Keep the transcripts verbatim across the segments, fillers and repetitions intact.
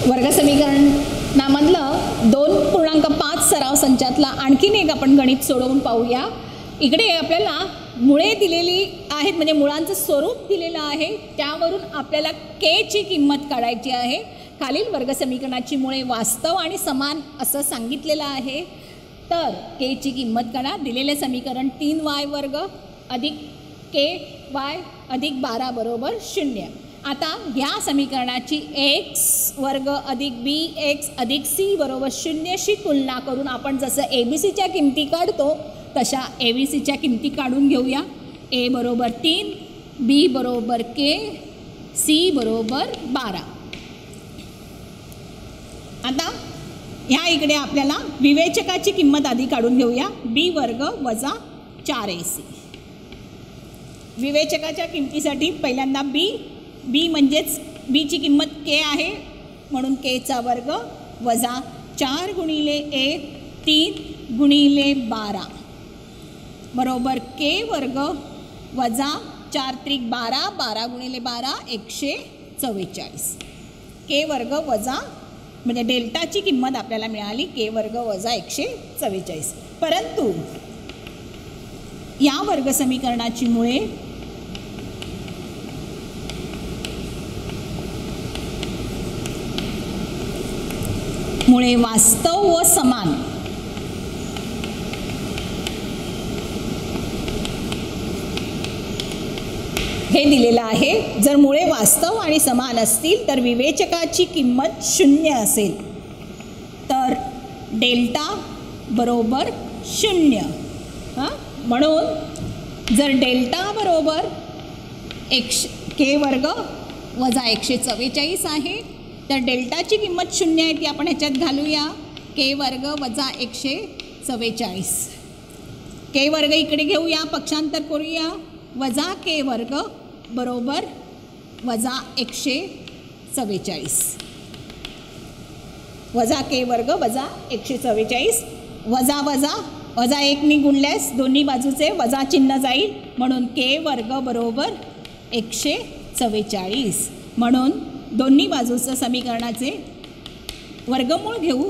वर्गसमीकरणामधलं दोन पूर्णांक पाच सराव संचातला आणखीन एक आपण गणित सोडवून पाहूया। इकडे आपल्याला मुळे दिलेली आहेत, म्हणजे मुळांचं स्वरूप दिलेलं आहे, त्यावरून आपल्याला के ची किंमत काढायची आहे। खालील वर्गसमीकरणाची मुळे वास्तव आणि समान असं सांगितलेलं आहे, तर के ची किंमत काढा। दिलेले समीकरण तीन वाय वर्ग अधिक के वाय अधिक बारा बरोबर शून्य। आता ह्या समीकरणाची एक्स वर्ग अधिक बी एक्स अधिक सी बरोबर शून्यशी तुलना करून आपण जसं ए बी सीच्या किमती काढतो तशा ए बी सीच्या किमती काढून घेऊया। ए बरोबर तीन, बी बरोबर के, सी बरोबर बारा। आता ह्या इकडे आपल्याला विवेचकाची किंमत आधी काढून घेऊया। बी वर्ग वजा चार ए सी। विवेचकाच्या किमतीसाठी पहिल्यांदा बी बी म्हणजेच बीची किंमत के आहे, म्हणून केचा वर्ग वजा चार गुणिले ए तीन गुणिले बारा बरोबर के वर्ग वजा चार त्रिक बारा, बारा गुणिले बारा एकशे चव्वेचाळीस। के वर्ग वजा म्हणजे डेल्टाची किंमत आपल्याला मिळाली के वर्ग वजा एकशे चव्वेचाळीस। परंतु या वर्गसमीकरणाची मुळे मुळे वास्तव व समान हे दिलेलं आहे। जर मुळे वास्तव आणि समान असतील तर विवेचकाची किंमत शून्य असेल, तर डेल्टा बरोबर शून्य। हां, म्हणून जर डेल्टा बरोबर एकशे के वर्ग वजा एकशे चव्वेचाळीस आहे, तर डेल्टाची किंमत शून्य आहे ती आपण ह्याच्यात घालूया। के वर्ग वजा एकशे चव्वेचाळीस, के वर्ग इकडे घेऊया, पक्षांतर करूया। वजा के वर्ग बरोबर वजा एकशे चव्वेचाळीस, वजा के वर्ग वजा एकशे चव्वेचाळीस, वजा वजा वजा एकनी गुणल्यास दोन्ही बाजूचे वजा चिन्ह जाईल, म्हणून के वर्ग बरोबर एकशे चव्वेचाळीस। म्हणून दोन्ही बाजूचं समीकरणाचे वर्गमूळ घेऊ।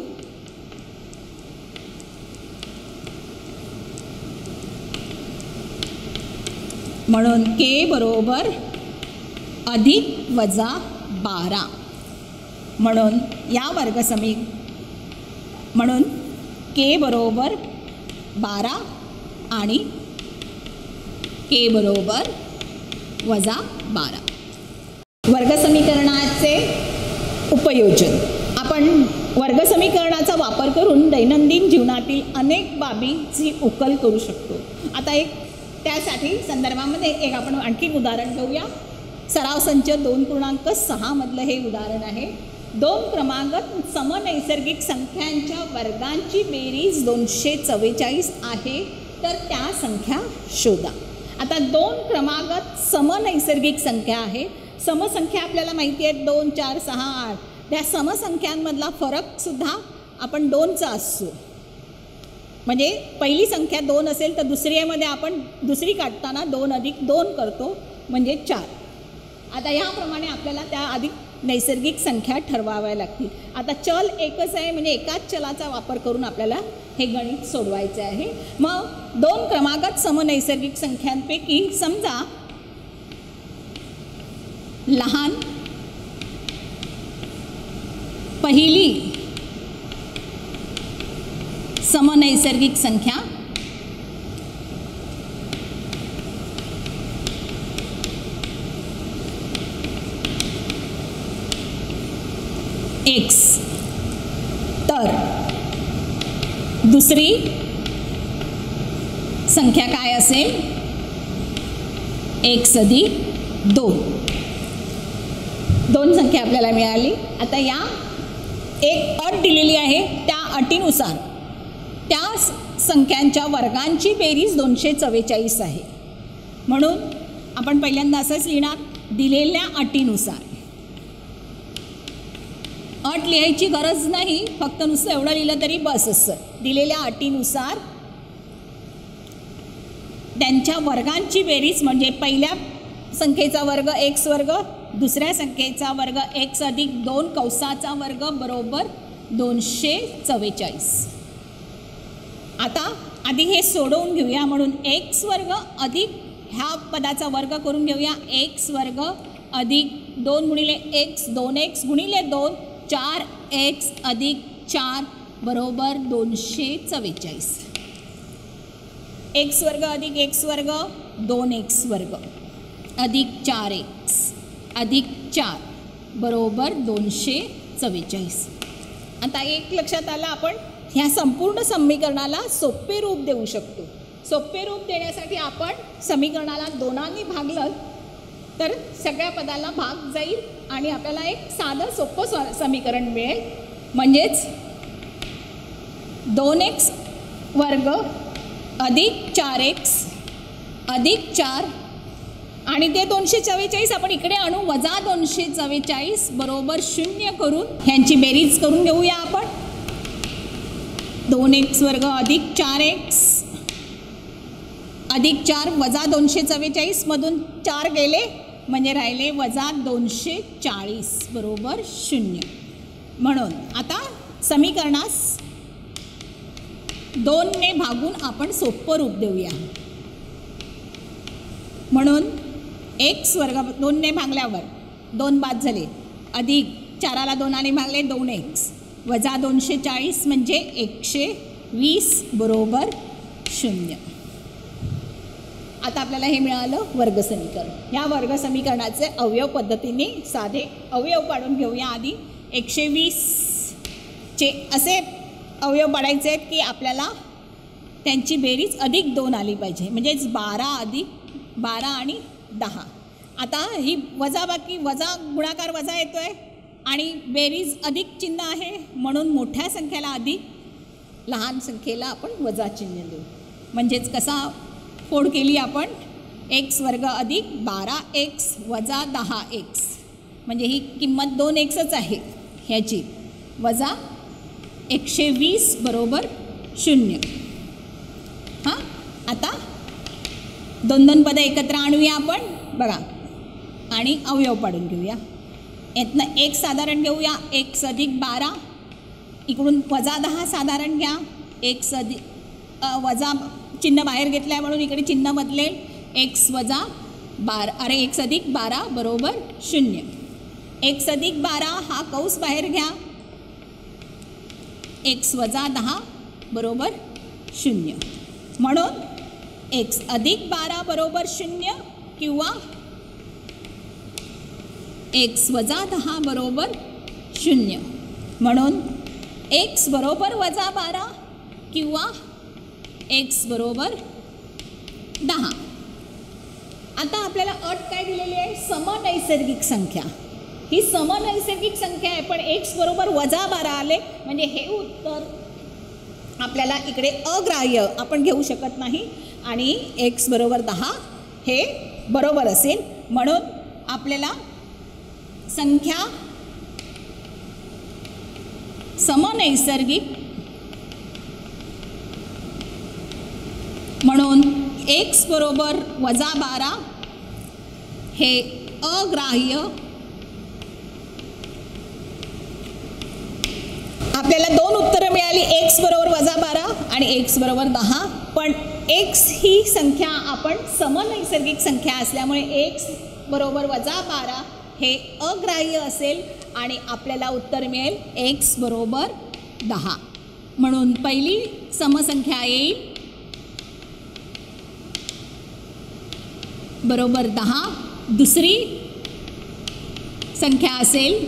म्हणून के बरोबर अधिक वजा बारा, म्हणून या वर्गसमी म्हणून के बरोबर बारा आणि के बरोबर वजा बारा। वर्गसमीकरणाचे उपयोजन। आपण वर्गसमीकरणाचा वापर करून दैनंदिन जीवनातील अनेक बाबींची उकल करू शकतो। आता एक त्यासाठी संदर्भामध्ये एक आपण आणखी उदाहरण घेऊया। सराव संच दोन पूर्णांक सहामधलं हे उदाहरण आहे। दोन क्रमागत समनैसर्गिक संख्यांच्या वर्गांची बेरीज दोनशे चव्वेचाळीस आहे, तर त्या संख्या शोधा। आता दोन क्रमागत समनैसर्गिक संख्या आहे। समसंख्या आपल्याला माहिती आहे दोन, चार, सहा, आठ। त्या समसंख्यांमधला फरकसुद्धा आपण दोनचा असतो, म्हणजे पहिली संख्या दोन असेल तर दुसरीमध्ये आपण दुसरी काढताना दोन अधिक दोन करतो म्हणजे चार। आता याप्रमाणे आपल्याला त्या अधिक नैसर्गिक संख्या ठरवाव्या लागतील। आता चल एकच आहे, म्हणजे एकाच चलाचा वापर करून आपल्याला हे गणित सोडवायचे आहे। मग दोन क्रमागत समनैसर्गिक संख्यांपैकी समजा लहान पहिली समनैसर्गिक संख्या एक्स, तर दुसरी संख्या काय असेल एक्स अधिक दोन। दोन संख्या आपल्याला मिळाली। आता या एक अट दिलेली आहे, त्या अटीनुसार त्या संख्यांच्या वर्गांची बेरीज दोनशे चव्वेचाळीस आहे, म्हणून आपण पहिल्यांदा असंच लिहिणार दिलेल्या अटीनुसार। अट लिहायची गरज नाही, फक्त नुसतं एवढं लिहिलं तरी बस असतं। दिलेल्या अटीनुसार त्यांच्या वर्गांची बेरीज म्हणजे पहिल्या संख्येचा वर्ग एक्स वर्ग दुसऱ्या संख्येचा वर्ग एक्स अधिक दोन कंसाचा वर्ग बरोबर दोनशे चव्वेचाळीस. आता आधी हे सोडवून घेऊया. म्हणून एक्स वर्ग अधिक ह्या पदाचा वर्ग करून घेऊया. एक्स वर्ग अधिक दोन गुणिले एक्स, दोन एक्स गुणिले दोन, चार एक्स अधिक चार बरोबर दोनशे चव्वेचाळीस. एक्स वर्ग अधिक एक्स वर्ग दोन एक्स वर्ग अधिक चार एक्स अधिक चार बरोबर दोनशे चव्वेचाळीस. आता एक लक्षात आलं, आपण ह्या संपूर्ण समीकरणाला सोपे रूप देऊ शकतो. सोपे रूप देण्यासाठी आपण समीकरणाला दोनांनी भागलं तर सगळ्या पदाला भाग जाईल आणि आपल्याला एक साधं सोपं स्व समीकरण मिळेल. म्हणजेच दोन एक्स वर्ग अधिक चार एक्स अधिक चार आणि ते दोनशे चव्वेचाळीस आपण इकडे आणू वजा दोनशे चव्वेचाळीस बरोबर शून्य करून ह्यांची बेरीज करून घेऊया आपण. दोन एक्स वर्ग अधिक चार एक्स अधिक चार वजा दोनशे चव्वेचाळीसमधून चार गेले म्हणजे राहिले वजा दोनशे चाळीस बरोबर शून्य. म्हणून आता समीकरणास दोनने भागून आपण सोपं रूप देऊया. म्हणून एक्स वर्ग दोनने भागल्यावर दोन बाद झाले, अधिक चाराला दोनाने भागले दोन एक्स वजा दोनशे चाळीस म्हणजे एकशे वीस बरोबर शून्य. आता आपल्याला हे मिळालं वर्ग समीकरण. या वर्ग समीकरणाचे अवयव पद्धतीने साधे अवयव पाडून घेऊया. आधी एकशे वीसचे असे अवयव पाडायचे आहेत की आपल्याला त्यांची बेरीज अधिक दोन आली पाहिजे. म्हणजेच बारा अधिक बारा आणि दहा. आता ही वजाबाकी वजा गुणाकार वजा येतो आहे आणि बेरीज अधिक चिन्ह आहे म्हणून मोठ्या संख्येला अधिक, लहान संख्येला आपण वजा चिन्ह देऊ. म्हणजेच कसा फोड केली आपण, एक्स वर्ग अधिक बारा एक्स वजा दहा एक्स म्हणजे ही किंमत दोन एक्सच आहे ह्याची, वजा एकशे वीस बरोबर शून्य. हां, आता दोन दोन पदं एकत्र आणूया आपण बघा आणि अवयव पाडून घेऊया. यातनं एक साधारण घेऊया, एक्स अधिक बारा, इकडून वजा दहा साधारण घ्या, एक्स अधिक वजा चिन्ह बाहेर घेतलं आहे म्हणून इकडे चिन्ह बदलेल, एक्स वजा बारा अरे एक्स अधिक बारा बरोबर शून्य. एक्स अधिक बारा हा कंस बाहेर घ्या, एक्स वजा दहा बरोबर शून्य. म्हणून एक्स अधिक बारा बरोबर शून्य किंवा एक्स वजा दहा बरोबर शून्य. म्हणून एक्स बरोबर वजा बारा किंवा एक्स बरोबर दहा. आता आपल्याला अट काय दिलेली आहे, समनैसर्गिक संख्या. ही समनैसर्गिक संख्या आहे पण एक्स बरोबर वजा बारा आले म्हणजे हे उत्तर आपल्याला इकडे अग्राह्य आपण घेऊ शकत नाही आणि एक्स बरोबर दहा हे बरोबर असेल. म्हणून आपल्याला संख्या समनैसर्गिक म्हणून एक्स बरोबर वजा बारा हे अग्राह्य. आपल्याला दोन उत्तरं मिळाली, एक्स बरोबर वजा बारा आणि एक्स बरोबर दहा. पण एक्स ही संख्या आपण समनैसर्गिक संख्या असल्यामुळे एक्स बरोबर वजा बारा हे अग्राह्य असेल आणि आपल्याला उत्तर मिळेल एक्स बरोबर दहा. म्हणून पहिली समसंख्या येईल बरोबर दहा. दुसरी संख्या असेल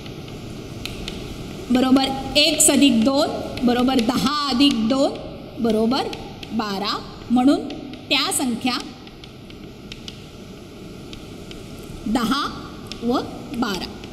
बरोबर एक्स अधिक दोन बरोबर दहा अधिक दोन बरोबर बारा. म्हणून त्या संख्या दहा व बारा.